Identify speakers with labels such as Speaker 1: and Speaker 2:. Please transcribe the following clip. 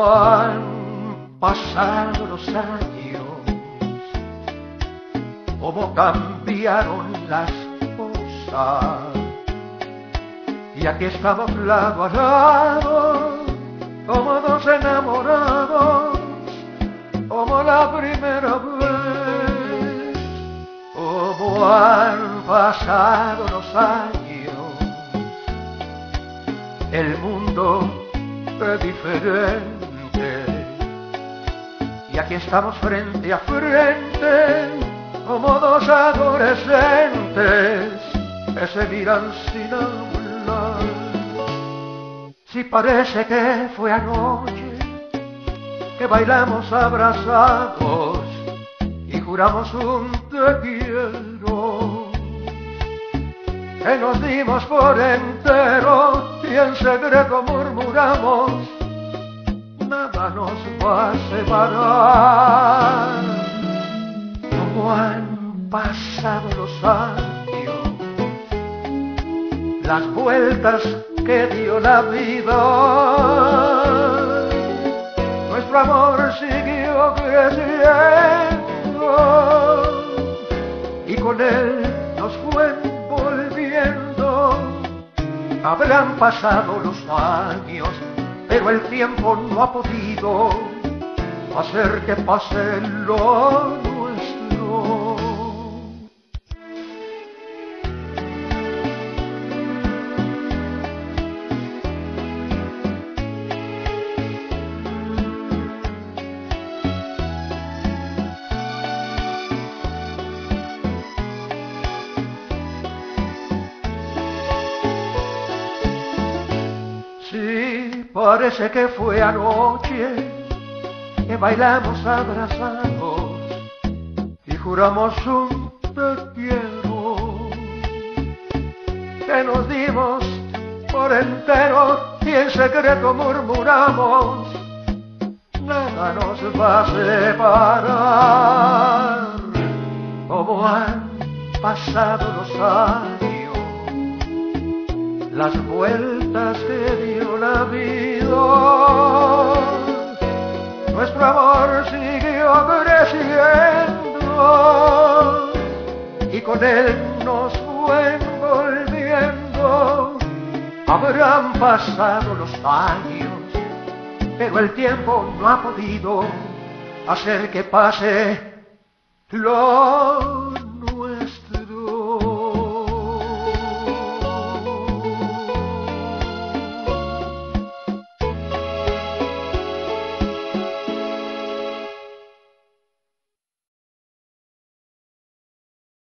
Speaker 1: Cómo han pasado los años, cómo cambiaron las cosas, y aquí estamos lado a lado, como dos enamorados, como la primera vez. Cómo han pasado los años, el mundo es diferente, y aquí estamos frente a frente, como dos adolescentes que se miran sin hablar. Si parece que fue anoche que bailamos abrazados y juramos un te quiero, que nos dimos por entero y en secreto murmuramos, nada nos va a separar. Como han pasado los años, las vueltas que dio la vida, nuestro amor siguió creciendo y con él nos fue volviendo. Habrán pasado los años, pero el tiempo no ha podido hacer que pase lo nuestro. Sí, parece que fue anoche que bailamos abrazados y juramos un te quiero, que nos dimos por entero y en secreto murmuramos, nada nos va a separar. Como han pasado los años, las vueltas que dio la vida, nuestro amor siguió creciendo y con él nos fue volviendo. Habrán pasado los años, pero el tiempo no ha podido hacer que pase lo